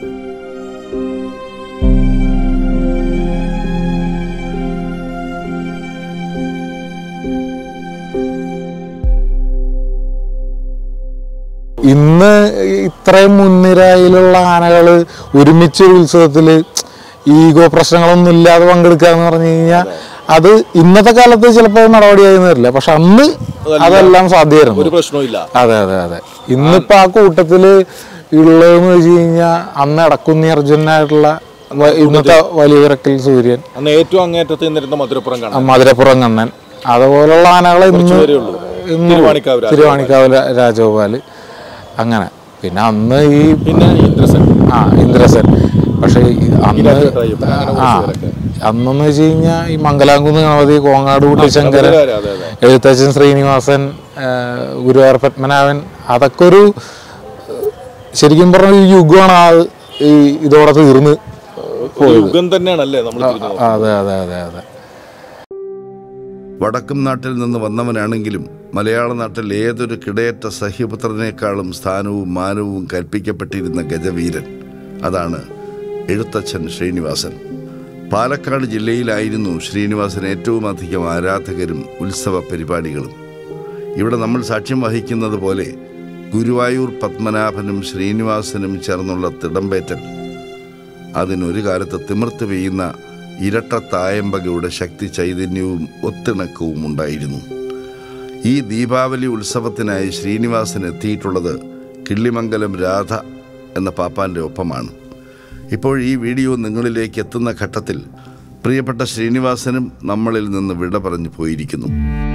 ഇന്ന് ഇത്രയും മുൻനിരയിലുള്ള ആനകൾ ഒരുമിച്ച് ഉത്സവത്തിൽ ഈഗോ പ്രശ്നങ്ങളൊന്നും ഇല്ലാതെ പങ്കെടുക്കുക എന്ന് പറഞ്ഞു കഴിഞ്ഞാൽ അത് ഇന്നത്തെ കാലത്ത് ചിലപ്പോൾ നടപടിയായി വരില്ല, പക്ഷെ അന്ന് അതെല്ലാം സാധ്യമായിരുന്നു, ഒരു പ്രശ്നവും. അതെ അതെ അതെ. ഇന്നിപ്പോ ആ കൂട്ടത്തില് ഉള്ളതെന്ന് വെച്ച് കഴിഞ്ഞാൽ അന്ന് ഇടക്കുന്നി അർജുനായിട്ടുള്ള ഇന്നത്തെ വലിയ വിറക്കൽ സൂര്യൻ, അന്ന് ഏറ്റവും അങ്ങേറ്റത്ത് നിന്നിരുന്ന മധുരപ്പുറം കണ്ണൻ മധുരപ്പുറം കണ്ണൻ അതുപോലുള്ള ആനകളെ ഇന്ന് തിരുവാണിക്കാവ് രാജഗോപാല്, അങ്ങനെ. പിന്നെ അന്ന് ഈ പിന്നെ ഇന്ദ്രസൻ ആ ഇന്ദ്രസൻ പക്ഷെ അന്ന് ആ അന്നെന്ന് വെച്ച് കഴിഞ്ഞാൽ ഈ മംഗലാംകുന്ന് ഗണപതി, കോങ്ങാട് കുട്ടിശങ്കരൻ, എഴുത്തച്ഛൻ ശ്രീനിവാസൻ, ഗുരുവായൂർ പത്മനാഭൻ, അതൊക്കെ ഒരു ശരിക്കും പറഞ്ഞ ഒരു യുഗമാണ് ആ ഈ ഇതോടെ തീർന്ന് പോയത്. അതെ അതെ അതെ അതെ. വടക്കും നാട്ടിൽ നിന്ന് വന്നവനാണെങ്കിലും മലയാള നാട്ടിൽ ഏതൊരു കിടയറ്റ സഹ്യപുത്രനേക്കാളും സ്ഥാനവും മാനവും കൽപ്പിക്കപ്പെട്ടിരുന്ന ഗജവീരൻ. അതാണ് എഴുത്തച്ഛൻ ശ്രീനിവാസൻ. പാലക്കാട് ജില്ലയിലായിരുന്നു ശ്രീനിവാസൻ ഏറ്റവും അധികം ആരാധകരും ഉത്സവ പരിപാടികളും. ഇവിടെ നമ്മൾ സാക്ഷ്യം വഹിക്കുന്നത് പോലെ ഗുരുവായൂർ പത്മനാഭനും ശ്രീനിവാസനും ചേർന്നുള്ള തിടമ്പേറ്റൽ, അതിനൊരു കാലത്ത് തിമിർത്ത് പെയ്യുന്ന ഇരട്ട തായമ്പകയുടെ ശക്തി ചൈതന്യവും ഒത്തിണക്കവും ഉണ്ടായിരുന്നു. ഈ ദീപാവലി ഉത്സവത്തിനായി ശ്രീനിവാസൻ എത്തിയിട്ടുള്ളത് കിള്ളിമംഗലം രാധ എന്ന പാപ്പാൻ്റെ ഒപ്പമാണ്. ഇപ്പോൾ ഈ വീഡിയോ നിങ്ങളിലേക്ക് എത്തുന്ന ഘട്ടത്തിൽ പ്രിയപ്പെട്ട ശ്രീനിവാസനും നമ്മളിൽ നിന്ന് വിട പറഞ്ഞു പോയിരിക്കുന്നു.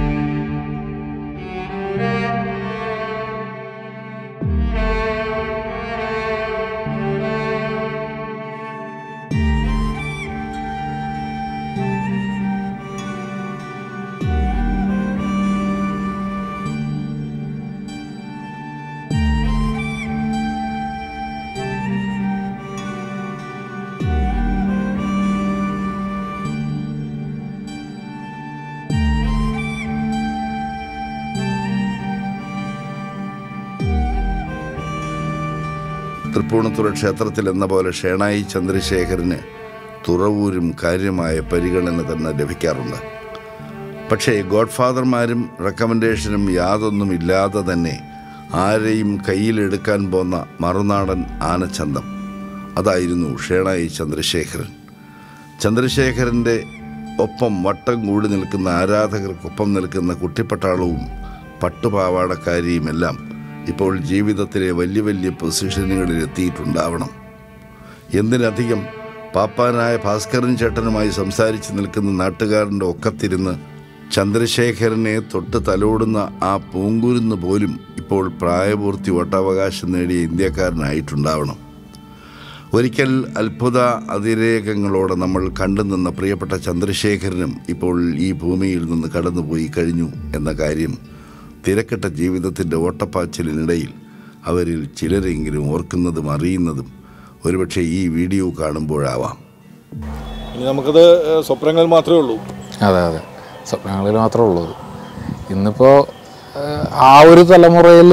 തൃപ്പൂണിത്തുറ ക്ഷേത്രത്തിൽ എന്ന പോലെ ഷേണായി ചന്ദ്രശേഖരന് തുറവൂരും കാര്യമായ പരിഗണന തന്നെ ലഭിക്കാറുണ്ട്. പക്ഷേ ഗോഡ്ഫാദർമാരും റെക്കമെൻഡേഷനും യാതൊന്നും ഇല്ലാതെ തന്നെ ആരെയും കയ്യിലെടുക്കാൻ പോന്ന മറുനാടൻ ആനച്ചന്തം, അതായിരുന്നു ഷേണായി ചന്ദ്രശേഖരൻ. ചന്ദ്രശേഖരൻ്റെ ഒപ്പം വട്ടം കൂടി നിൽക്കുന്ന ആരാധകർക്കൊപ്പം നിൽക്കുന്ന കുട്ടിപ്പട്ടാളവും പട്ടുപാവാടക്കാരിയുമെല്ലാം ഇപ്പോൾ ജീവിതത്തിലെ വലിയ വലിയ പൊസിഷനുകളിൽ എത്തിയിട്ടുണ്ടാവണം. എന്തിനധികം പാപ്പാനായ ഭാസ്കരൻ ചേട്ടനുമായി സംസാരിച്ച് നിൽക്കുന്ന നാട്ടുകാരൻ്റെ ഒക്കത്തിരുന്ന് ചന്ദ്രശേഖരനെ തൊട്ട് തലോടുന്ന ആ പൂങ്കുരുന്ന് പോലും ഇപ്പോൾ പ്രായപൂർത്തി വോട്ടവകാശം നേടിയ ഇന്ത്യക്കാരനായിട്ടുണ്ടാവണം. ഒരിക്കൽ അത്ഭുത അതിരേകങ്ങളോടെ നമ്മൾ കണ്ടുനിന്ന പ്രിയപ്പെട്ട ചന്ദ്രശേഖരനും ഇപ്പോൾ ഈ ഭൂമിയിൽ നിന്ന് കടന്നുപോയി കഴിഞ്ഞു എന്ന കാര്യം തിരക്കിട്ട ജീവിതത്തിൻ്റെ ഓട്ടപ്പാച്ചിലിനിടയിൽ അവരിൽ ചിലരെങ്കിലും ഓർക്കുന്നതും അറിയുന്നതും ഒരുപക്ഷെ ഈ വീഡിയോ കാണുമ്പോഴാവാം. ഇനി നമുക്കത് സ്വപ്നങ്ങൾ മാത്രമേ ഉള്ളൂ. അതെ അതെ സ്വപ്നങ്ങളിൽ മാത്രമേ ഉള്ളൂ. ഇന്നിപ്പോൾ ആ ഒരു തലമുറയിൽ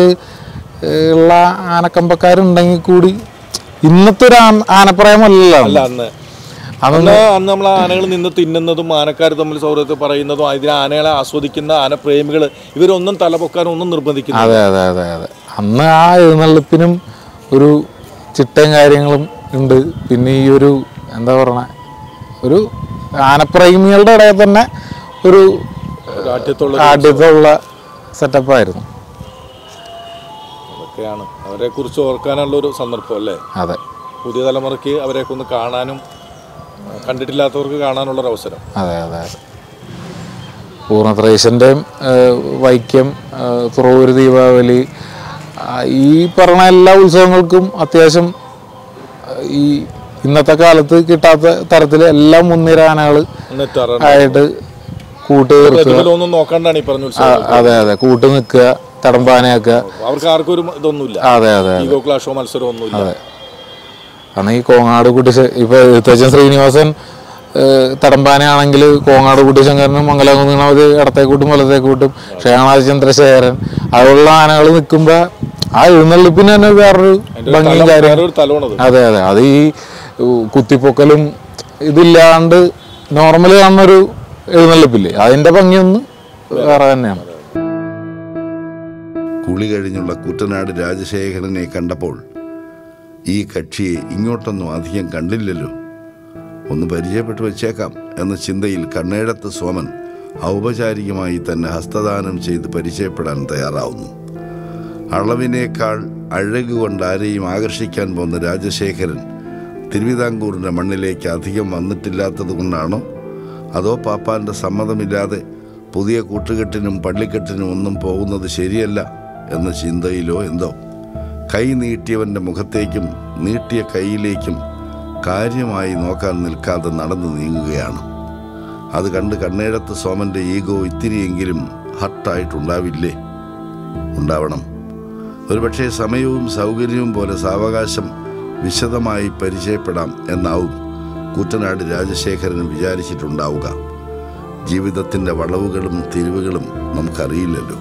ഉള്ള ആനക്കമ്പക്കാരുണ്ടെങ്കിൽ കൂടി ഇന്നത്തെ ഒരു ആനപ്രായമല്ലല്ലോ അല്ല അന്ന് അന്ന് അന്ന് നമ്മൾ ആനകൾ നിന്ന് തിന്നുന്നതും ആനക്കാർ തമ്മിൽ സൗഹൃദത്തിൽ പറയുന്നതും ഇതിന് ആനകളെ ആസ്വദിക്കുന്ന ആനപ്രേമികൾ ഇവരൊന്നും തലപൊക്കാനും ഒന്നും നിർബന്ധിക്കുന്നു. അതെ അതെ അതെ അതെ അന്ന് ആ എഴുന്നള്ളിപ്പിനും ഒരു ചിട്ടയും കാര്യങ്ങളും ഉണ്ട്. പിന്നെ ഈ ഒരു എന്താ പറയണ ഒരു ആനപ്രേമികളുടെ ഇടയിൽ തന്നെ ഒരു ആദ്യത്തുള്ള സെറ്റപ്പായിരുന്നു. അതൊക്കെയാണ് അവരെ കുറിച്ച് ഓർക്കാനുള്ളൊരു സന്ദർഭം അല്ലേ? അതെ, പുതിയ തലമുറയ്ക്ക് അവരെയൊക്കെ ഒന്ന് കാണാനും കണ്ടിട്ടില്ലാത്തവർക്ക് കാണാനുള്ളൊരവസരം. അതെ അതെ അതെ പൂർണ്ണത്രയീശൻ്റെയും വൈക്കം, തുറവൂര് ദീപാവലി, ഈ പറഞ്ഞ എല്ലാ ഉത്സവങ്ങൾക്കും അത്യാവശ്യം ഈ ഇന്നത്തെ കാലത്ത് കിട്ടാത്ത തരത്തിൽ എല്ലാം മുൻനിര ആനകൾ ആയിട്ട് കൂട്ട് നോക്കാണ്ടാണ് ഈ പറഞ്ഞ അതെ അതെ കൂട്ട് നിൽക്കുക, തടമ്പാനയാക്കുക. അവർക്ക് ആർക്കും ഒരു ഇതൊന്നുമില്ല. അതെ അതെ ക്ലാഷോ മത്സരം ഒന്നുമില്ല. അതെ അന്ന് ഈ കോങ്ങാട് കുട്ടി ഇപ്പൊ എഴുത്തച്ഛൻ ശ്രീനിവാസൻ തടമ്പാനയാണെങ്കിൽ കോങ്ങാട് കുട്ടിശങ്കരനും മംഗലാകുന്ന് ഗണപതി ഇടത്തേക്കൂട്ടും വലത്തേക്കൂട്ടും ഷേണായി ചന്ദ്രശേഖരൻ അതുള്ള ആനകൾ നിൽക്കുമ്പോ ആ എഴുന്നള്ളിപ്പിന് തന്നെ വേറൊരു ഭംഗിയും കാര്യം. അതെ അതെ അത് ഈ കുത്തിപ്പൊക്കലും ഇതില്ലാണ്ട് നോർമലി കാണുന്നൊരു എഴുന്നള്ളിപ്പില്ലേ, അതിന്റെ ഭംഗിയൊന്ന് വേറെ തന്നെയാണ്. കുളി കഴിഞ്ഞുള്ള കുട്ടനാട് രാജശേഖരനെ കണ്ടപ്പോൾ ഈ കക്ഷിയെ ഇങ്ങോട്ടൊന്നും അധികം കണ്ടില്ലല്ലോ, ഒന്ന് പരിചയപ്പെട്ടു വച്ചേക്കാം എന്ന ചിന്തയിൽ കണ്ണേഴത്ത് സോമൻ ഔപചാരികമായി തന്നെ ഹസ്തദാനം ചെയ്ത് പരിചയപ്പെടാൻ തയ്യാറാവുന്നു. അളവിനേക്കാൾ അഴകുകൊണ്ട് ആരെയും ആകർഷിക്കാൻ പോകുന്ന രാജശേഖരൻ തിരുവിതാംകൂറിൻ്റെ മണ്ണിലേക്ക് അധികം വന്നിട്ടില്ലാത്തത് കൊണ്ടാണോ, അതോ പാപ്പാൻ്റെ സമ്മതമില്ലാതെ പുതിയ കൂട്ടുകെട്ടിനും പള്ളിക്കെട്ടിനും ഒന്നും പോകുന്നത് ശരിയല്ല എന്ന ചിന്തയിലോ എന്തോ കൈ നീട്ടിയവൻ്റെ മുഖത്തേക്കും നീട്ടിയ കൈയിലേക്കും കാര്യമായി നോക്കാൻ നിൽക്കാതെ നടന്നു നീങ്ങുകയാണ്. അത് കണ്ട് കണ്ണേഴത്ത് സോമൻ്റെ ഈഗോ ഇത്തിരിയെങ്കിലും ഹർട്ടായിട്ടുണ്ടാവില്ലേ? ഉണ്ടാവണം. ഒരുപക്ഷെ സമയവും സൗകര്യവും പോലെ സാവകാശം വിശദമായി പരിചയപ്പെടാം എന്നാവും കുട്ടനാട് രാജശേഖരൻ വിചാരിച്ചിട്ടുണ്ടാവുക. ജീവിതത്തിൻ്റെ വളവുകളും തിരിവുകളും നമുക്കറിയില്ലല്ലോ.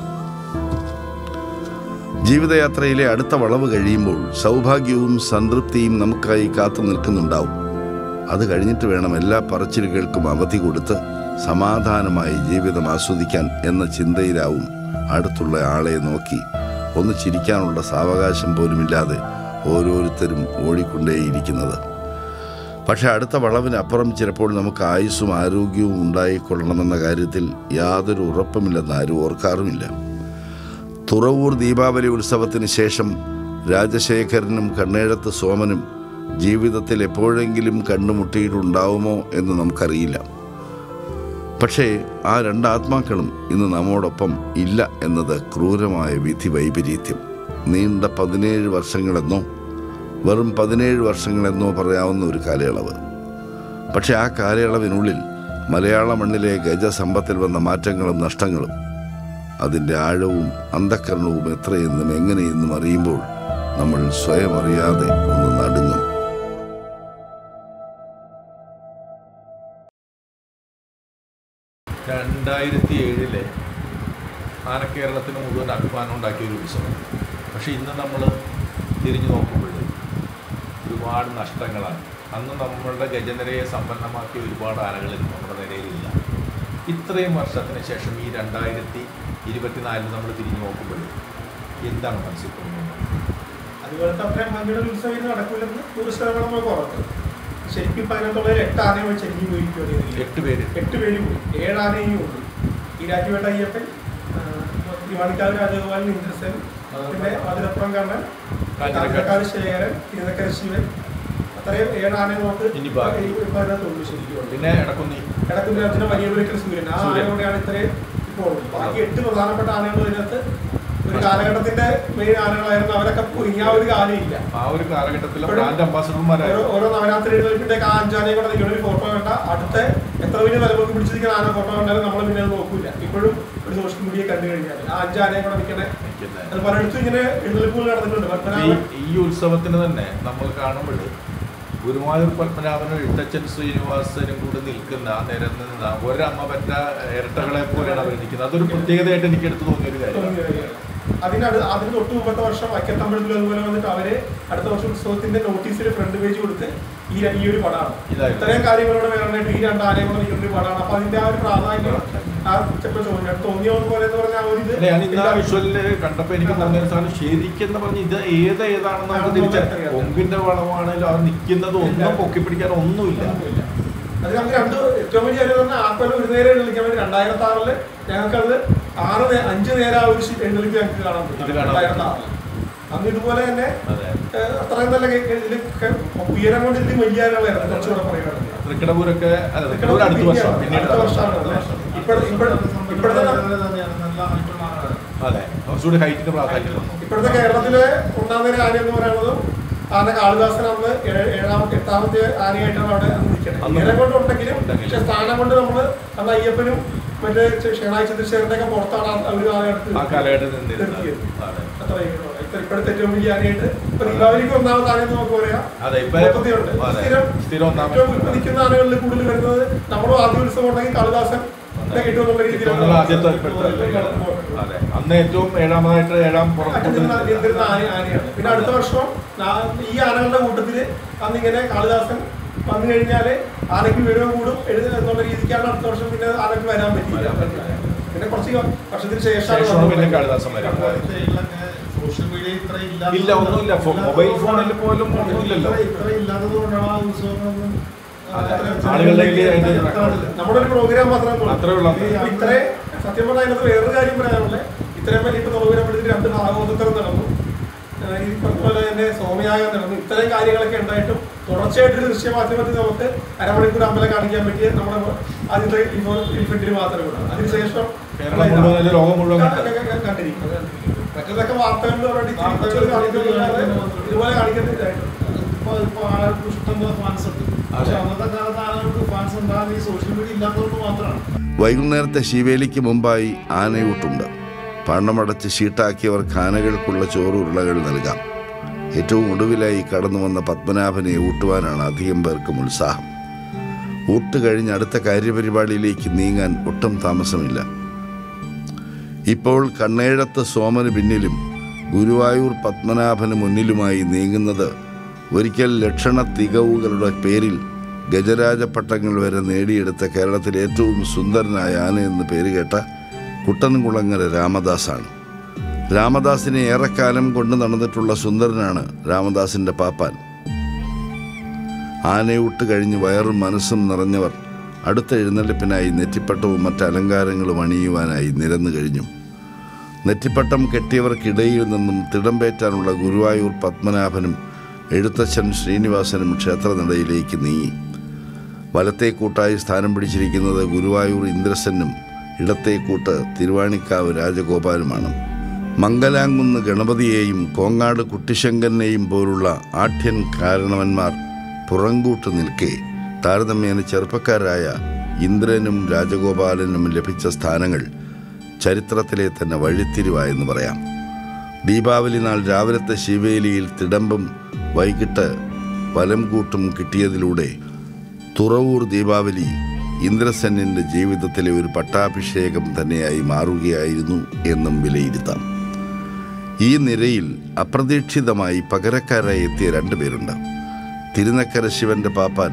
ജീവിതയാത്രയിലെ അടുത്ത വളവ് കഴിയുമ്പോൾ സൗഭാഗ്യവും സംതൃപ്തിയും നമുക്കായി കാത്തു നിൽക്കുന്നുണ്ടാവും. അത് കഴിഞ്ഞിട്ട് വേണം എല്ലാ പറച്ചിലുകൾക്കും അവധി കൊടുത്ത് സമാധാനമായി ജീവിതം ആസ്വദിക്കാൻ എന്ന ചിന്തയിലാവും അടുത്തുള്ള ആളെ നോക്കി ഒന്ന് ചിരിക്കാനുള്ള സാവകാശം പോലുമില്ലാതെ ഓരോരുത്തരും ഓടിക്കൊണ്ടേയിരിക്കുന്നത്. പക്ഷെ അടുത്ത വളവിനപ്പുറം ചിലപ്പോൾ നമുക്ക് ആയുസ്സും ആരോഗ്യവും ഉണ്ടായിക്കൊള്ളണമെന്ന കാര്യത്തിൽ യാതൊരു ഉറപ്പുമില്ലെന്ന് ആരും ഓർക്കാറുമില്ല. തുറവൂർ ദീപാവലി ഉത്സവത്തിന് ശേഷം രാജശേഖരനും കണ്ണേഴത്ത് സോമനും ജീവിതത്തിൽ എപ്പോഴെങ്കിലും കണ്ടുമുട്ടിയിട്ടുണ്ടാവുമോ എന്ന് നമുക്കറിയില്ല. പക്ഷേ ആ രണ്ടാത്മാക്കളും ഇന്ന് നമ്മോടൊപ്പം ഇല്ല എന്നത് ക്രൂരമായ വിധി വൈപരീത്യം. നീണ്ട പതിനേഴ് വർഷങ്ങളെന്നോ വെറും പതിനേഴ് വർഷങ്ങളെന്നോ പറയാവുന്ന ഒരു കാലയളവ്. പക്ഷെ ആ കാലയളവിനുള്ളിൽ മലയാള മണ്ണിലെ ഗജസമ്പത്തിൽ വന്ന മാറ്റങ്ങളും നഷ്ടങ്ങളും അതിൻ്റെ ആഴവും അന്ധക്കരണവും എത്രയെന്നും എങ്ങനെയെന്നും അറിയുമ്പോൾ നമ്മൾ സ്വയം അറിയാതെ ഒന്ന് നടുങ്ങും. രണ്ടായിരത്തി ഏഴിലെ ആനക്കേരളത്തിന് മുഴുവൻ അഭിമാനം ഉണ്ടാക്കിയ ഒരു ഉത്സവം. പക്ഷേ ഇന്ന് നമ്മൾ തിരിഞ്ഞു നോക്കുമ്പോൾ ഒരുപാട് നഷ്ടങ്ങളാണ്. അന്ന് നമ്മളുടെ ഗജനിരയെ സമ്പന്നമാക്കിയ ഒരുപാട് ആനകൾ ഇന്ന് നമ്മുടെ നിരയിലില്ല. ഇത്രയും വർഷത്തിന് ശേഷം ഈ രണ്ടായിരത്തി ഇരുപത്തിനാലിൽ നമ്മൾ തിരിഞ്ഞു നോക്കുമ്പോൾ എന്താണ് മനസ്സിൽ തോന്നുന്നത്? അതുപോലത്തെ അത്രയും ഭംഗിയുടെ ഉത്സവം ഇന്ന് നടക്കില്ലെന്ന് ടൂറിസ്റ്റ് നമ്മൾ പുറത്ത് ശരിക്കും പതിനൊന്നുള്ളത് എട്ട് ആനയും വെച്ച് എനിക്ക് പോയിരിക്കുകയാണ്. എട്ട് പേര് എട്ട് പേര് പോയി. ഏഴ് ആനയും ഉണ്ട്. ഈ രാജ്യവേട്ട അയ്യപ്പൻ, തിരുവാണിക്കാവ് രാജഗോപാലൻ, ഇന്ദ്രസൻ, പിന്നെ അതിരപ്പുറം കണ്ണൻ, കാഞ്ഞിരക്കാട് ശേഖരൻ, തിരുനക്കര ശിവൻ, അത്രയും ഏഴ് ആനയും നമുക്ക് അതിനകത്തുള്ളൂ ശരിക്കും. പിന്നെ ഇടക്കുന്നി ഇടക്കുന്നി അർജുന വലിയ പുലിക്കൽ സൂര്യൻ, ആ ആനയോടെയാണ് ഇത്രയും ഇപ്പോൾ ഉള്ളത്. ബാക്കി എട്ട് പ്രധാനപ്പെട്ട ആനകൾ ഇതിനകത്ത് ഒരു കാലഘട്ടത്തിന്റെ മെയിൻ ആനകളായിരുന്നു. അവരൊക്കെ പോയി. ആ ഒരു കാലമില്ല. ആ ഒരു കാലഘട്ടത്തിൽ ബ്രാൻഡ് അംബാസഡർമാരായിരുന്നു. ഓരോ നവരാത്രി എഴുന്നേൽപ്പിന്റെ ആ അഞ്ചാനയെ കൂടെ നിങ്ങളുടെ ഒരു ഫോട്ടോ വേണ്ട. അടുത്ത എത്ര വലിയ നിലവിലേക്ക് പിടിച്ചിരിക്കുന്ന ആന ഫോട്ടോ കണ്ടാലും നമ്മൾ പിന്നെ അത് നോക്കൂല. ഇപ്പോഴും ഒരു സോഷ്യൽ മീഡിയ കണ്ടു കഴിഞ്ഞാൽ ആ അഞ്ചാനയെ കൂടെ നിൽക്കണേ. അത് പലയിടത്തും ഇങ്ങനെ എഴുന്നേൽപ്പുകൾ നടന്നിട്ടുണ്ട്. ഈ ഉത്സവത്തിന് തന്നെ നമ്മൾ കാണുമ്പോൾ ഗുരുവായൂർ പത്മനാഭനും എഴുത്തച്ഛൻ ശ്രീനിവാസനും കൂടി നിൽക്കുന്ന ആ നിരന്ന് നിന്ന് ഒരമ്മ പറ്റ ഇരട്ടകളെ പോലെയാണ് അവർ നിൽക്കുന്നത്. അതൊരു പ്രത്യേകതയായിട്ട് എനിക്ക് എടുത്തു തോന്നിയൊരു കാര്യം. അതിന് അതിന് തൊട്ട് മുമ്പത്തെ വർഷം വൈക്കത്തമ്പലത്തിൽ അതുപോലെ വന്നിട്ട് അവര് അടുത്ത വർഷം ഉത്സവത്തിന്റെ നോട്ടീസിൽ ഫ്രണ്ട് പേജ് കൊടുത്ത് ഈ ഈ ഒരു പടമാണ്. ഇത്രയും കാര്യങ്ങളോട് വേറെയായിട്ട് ഈ രണ്ട് ആനയും കൂടെ നിൽക്കുന്ന ഒരു പടമാണ്. അപ്പൊ അതിന്റെ ആ ഒരു പ്രാധാന്യം ആ തോന്നിയ പോലെ എന്ന് പറഞ്ഞാൽ ആ ഒരു ഇത് വിഷ്വലില് കണ്ടപ്പോ എനിക്ക് തോന്നിയ സാധനം ശരിക്കും പറഞ്ഞ് ഇത് ഏത് ഏതാണെന്ന് നമുക്ക് തിരിച്ചറിയാം. കൊമ്പിന്റെ വളമാണെങ്കിലും അത് നിൽക്കുന്നത് ഒന്നും പൊക്കി പിടിക്കാൻ ഒന്നുമില്ല. അത് നമുക്ക് രണ്ട് ഏറ്റവും വലിയ കാര്യം പറഞ്ഞാൽ ആർക്കൊല്ലം ഒരു നേരം എഴുന്നള്ളിക്കാൻ വേണ്ടി രണ്ടായിരത്തി ആറില് ഞങ്ങൾക്കത് ആറ് അഞ്ച് നേരം ആ ഒരു എഴുന്നള്ളിക്ക് ഞങ്ങൾക്ക് കാണാൻ പറ്റും. രണ്ടായിരത്തി ആറില് അന്ന് ഇതുപോലെ തന്നെ അത്രയും നല്ല ഉയരം കൊണ്ട് ഇതിൽ വലിയ ആനകളായിരുന്നു. കുറച്ചുകൂടെ പറയുകയാണെങ്കിൽ തൃക്കടവൂരൊക്കെ അടുത്ത വർഷമാണ്. അതെ, കുറച്ചുകൂടി ഹൈറ്റിന്റെ പ്രാധാന്യം. ഇപ്പോഴത്തെ കേരളത്തിലെ ഒന്നാം നിര ആന എന്ന് പറയുന്നത് ആന കാളിദാസൻ അന്ന് ഏഴാം എട്ടാമത്തെ ആനയായിട്ടാണ് അവിടെ നിൽക്കുന്നത്. ഇങ്ങനെ കൊണ്ട് ഉണ്ടെങ്കിലും പക്ഷെ സ്ഥാനം കൊണ്ട് നമ്മള് അന്ന് അയ്യപ്പനും മറ്റേ ഷേണായി ചന്ദ്രശേഖരന്റെ ഒക്കെ പുറത്താണ് ഒരു കാലഘട്ടത്തിൽ നിർത്തിയത്. ഇപ്പോഴത്തെ ഏറ്റവും വലിയ ആനയായിട്ട് ഇപ്പൊ ദീപാവലിക്ക് ഒന്നാമത്തെ ആനയെന്ന് നമുക്ക് പറയാം. സ്ഥിരം ഏറ്റവും നിൽക്കുന്ന ആനകളിൽ കൂടുതൽ വരുന്നത് നമ്മുടെ ആദ്യ ഉത്സവം ഉണ്ടെങ്കിൽ കാളിദാസൻ കിട്ടുമെന്നുള്ള രീതിയിലാണ് അന്ന് ഏറ്റവും ഏഴാമതായിട്ട് ഏഴാം ആനയാണ്. പിന്നെ അടുത്ത വർഷം ഈ ആനകളുടെ കൂട്ടത്തില് അന്ന് ഇങ്ങനെ കാളിദാസൻ വന്നു കഴിഞ്ഞാല് ആനയ്ക്ക് വിവരവും കൂടും എഴുതുക എന്നുള്ള രീതിക്കാണ് അടുത്ത വർഷം പിന്നെ ആനയ്ക്ക് വരാൻ പറ്റിയില്ല. പിന്നെ കുറച്ച് വർഷത്തിന് ശേഷമാണ് കാളിദാസൻ വരാം. സോഷ്യൽ മീഡിയ ഇത്ര ഇല്ല, ഒന്നുമില്ല. മൊബൈൽ ഫോണിൽ പോലും ഒന്നുമില്ലല്ലോ. ഇത്ര ഇല്ലാത്തത് കൊണ്ടാണ് ആ ഉത്സവങ്ങളൊന്നും നമ്മുടെ ഒരു പ്രോഗ്രാം മാത്രമേ അത്രേ ഉള്ളൂ. ഇത്രയും സത്യം പറഞ്ഞാൽ അതിനകത്ത് വേറൊരു കാര്യം പറയാനുള്ളത് ഇത്രയും വലിയ ഇപ്പൊ പ്രോഗ്രാം എടുത്തിട്ട് രണ്ട് ഭാഗവതത്തരം നടന്നു. ഈ പറഞ്ഞ തന്നെ സോമയാഗം നടന്നു. ഇത്തരം കാര്യങ്ങളൊക്കെ ഉണ്ടായിട്ടും തുടർച്ചയായിട്ടൊരു ദൃശ്യമാധ്യമത്തിൽ നമുക്ക് അരമണിക്കൂർ അമ്പലം കാണിക്കാൻ പറ്റിയ നമ്മുടെ ആദ്യത്തെ ഇൻഫെന്റിന് മാത്രമേ ഉള്ളൂ. അതിനുശേഷം ലോകം മുഴുവൻ കണ്ടിരിക്കുന്നത് മറ്റേതൊക്കെ വാർത്തകളിൽ ഇതുപോലെ കാണിക്കുന്നതായിട്ട് ഇപ്പൊ ഇപ്പൊ ആളുകൾക്ക് ഇഷ്ടംപോലെ ഫാൻസ് ഉണ്ട്. പക്ഷെ അന്നത്തെ കാലത്ത് ആളുകൾക്ക് ഫാൻസ് ഉണ്ടാകുന്ന ഈ സോഷ്യൽ മീഡിയ ഇല്ലാത്തതുകൊണ്ട് മാത്രമാണ്. വൈകുന്നേരത്തെ ശിവേലിക്ക് മുമ്പായി ആനയൂട്ടുണ്ട്. പണമടച്ച് ഷീട്ടാക്കിയവർക്ക് ആനകൾക്കുള്ള ചോറുരുളകൾ നൽകാം. ഏറ്റവും ഒടുവിലായി കടന്നു വന്ന പത്മനാഭനെ ഊട്ടുവാനാണ് അധികം പേർക്കും ഉത്സാഹം. ഊട്ട് കഴിഞ്ഞ് അടുത്ത കാര്യപരിപാടിയിലേക്ക് നീങ്ങാൻ ഒട്ടും താമസമില്ല. ഇപ്പോൾ കണ്ണേഴത്ത് സോമന് പിന്നിലും ഗുരുവായൂർ പത്മനാഭന് മുന്നിലുമായി നീങ്ങുന്നത് ഒരിക്കൽ ലക്ഷണ തികവുകളുടെ പേരിൽ ഗജരാജ പട്ടങ്ങൾ വരെ നേടിയെടുത്ത കേരളത്തിലെ ഏറ്റവും സുന്ദരനായ ആന എന്ന് പേരുകേട്ട കുട്ടൻകുളങ്ങര രാമദാസാണ്. രാമദാസിനെ ഏറെക്കാലം കൊണ്ടു നടന്നിട്ടുള്ള സുന്ദരനാണ് രാമദാസിൻ്റെ പാപ്പാൻ. ആനയൂട്ട് കഴിഞ്ഞ് വയറും മനസ്സും നിറഞ്ഞവർ അടുത്ത എഴുന്നള്ളിപ്പിനായി നെറ്റിപ്പട്ടവും മറ്റ് അലങ്കാരങ്ങളും അണിയുവാനായി നിരന്നു കഴിഞ്ഞു. നെറ്റിപ്പട്ടം കെട്ടിയവർക്കിടയിൽ നിന്നും തിടമ്പേറ്റാനുള്ള ഗുരുവായൂർ പത്മനാഭനും എഴുത്തച്ഛൻ ശ്രീനിവാസനും ക്ഷേത്രനടയിലേക്ക് നീങ്ങി. വലത്തേക്കൂട്ടായി സ്ഥാനം പിടിച്ചിരിക്കുന്നത് ഗുരുവായൂർ ഇന്ദ്രസെന്നും ഇടത്തേക്കൂട്ട് തിരുവാണിക്കാവ് രാജഗോപാലുമാണ്. മംഗലാംകുന്ന് ഗണപതിയെയും കോങ്ങാട് കുട്ടിശങ്കരനെയും പോലുള്ള ആഠ്യൻ കാരണവന്മാർ പുറങ്കൂട്ട് നിൽക്കെ താരതമ്യേന ചെറുപ്പക്കാരായ ഇന്ദ്രനും രാജഗോപാലനും ലഭിച്ച സ്ഥാനങ്ങൾ ചരിത്രത്തിലെ തന്നെ വഴിത്തിരിവായെന്ന് പറയാം. ദീപാവലി നാൾ രാവിലത്തെ ശിവേലിയിൽ തിടമ്പും വൈകിട്ട് വലംകൂട്ടും കിട്ടിയതിലൂടെ തുറവൂർ ദീപാവലി ഇന്ദ്രസെന്നിൻ്റെ ജീവിതത്തിലെ ഒരു പട്ടാഭിഷേകം തന്നെയായി മാറുകയായിരുന്നു എന്നും വിലയിരുത്താം. ഈ നിരയിൽ അപ്രതീക്ഷിതമായി പകരക്കാരായി എത്തിയ രണ്ടുപേരുണ്ട്. തിരുനക്കര ശിവന്റെ പാപ്പാൻ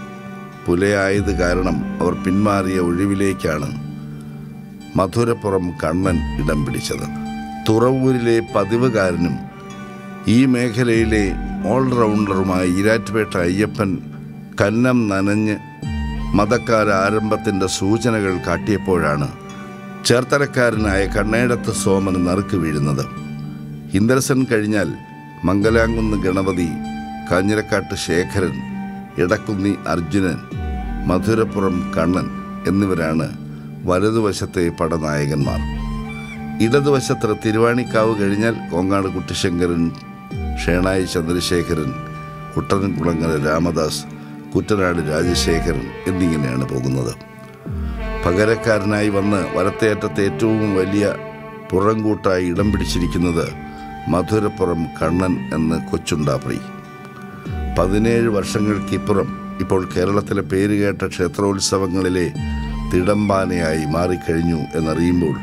പുലയായത് കാരണം അവർ പിന്മാറിയ ഒഴിവിലേക്കാണ് മധുരപ്പുറം കണ്ണൻ ഇടം പിടിച്ചത്. തുറവൂരിലെ പതിവുകാരനും ഈ മേഖലയിലെ ഓൾറൗണ്ടറുമായ ഈരാറ്റുപേട്ട അയ്യപ്പൻ കന്നം നനഞ്ഞ് മതക്കാര ആരംഭത്തിൻ്റെ സൂചനകൾ കാട്ടിയപ്പോഴാണ് ചേർത്തലക്കാരനായ കണ്ണേടത്ത് സോമന് നറുക്ക് വീഴുന്നത്. ഇന്ദ്രസൻ കഴിഞ്ഞാൽ മംഗലാംകുന്ന് ഗണപതി, കാഞ്ഞിരക്കാട്ട് ശേഖരൻ, ഇടക്കുന്നി അർജുനൻ, മധുരപ്പുറം കണ്ണൻ എന്നിവരാണ് വലതുവശത്തെ പടനായകന്മാർ. ഇടതുവശത്ത് തിരുവാണിക്കാവ് കഴിഞ്ഞാൽ കോങ്ങാട് കുട്ടിശങ്കരൻ, ഷേണായി ചന്ദ്രശേഖരൻ, കുട്ടൻകുളങ്ങര രാമദാസ്, കുട്ടനാട് രാജശേഖരൻ എന്നിങ്ങനെയാണ് പോകുന്നത്. പകരക്കാരനായി വന്ന് വലത്തേറ്റത്തെ ഏറ്റവും വലിയ പുറംകൂട്ടായി ഇടം പിടിച്ചിരിക്കുന്നത് മധുരപ്പുറം കണ്ണൻ എന്ന കൊച്ചുണ്ടാപ്രി. പതിനേഴ് വർഷങ്ങൾക്കിപ്പുറം ഇപ്പോൾ കേരളത്തിലെ പേരുകേട്ട ക്ഷേത്രോത്സവങ്ങളിലെ തിടമ്പാനയായി മാറിക്കഴിഞ്ഞു എന്നറിയുമ്പോൾ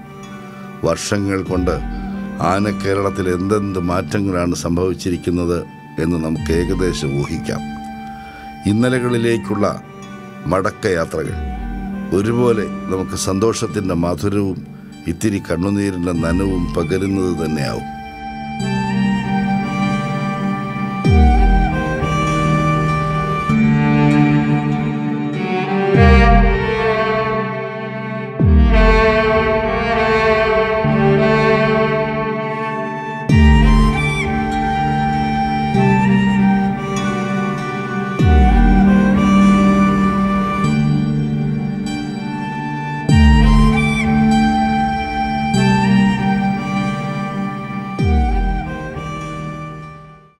വർഷങ്ങൾ കൊണ്ട് ആന കേരളത്തിൽ എന്തെന്ത് മാറ്റങ്ങളാണ് സംഭവിച്ചിരിക്കുന്നത് എന്ന് നമുക്ക് ഏകദേശം ഊഹിക്കാം. ഇന്നലകളിലേക്കുള്ള മടക്കയാത്രകൾ ഒരുപോലെ നമുക്ക് സന്തോഷത്തിൻ്റെ മധുരവും ഇത്തിരി കണ്ണുനീരിൻ്റെ നനവും പകരുന്നത് തന്നെയാവും.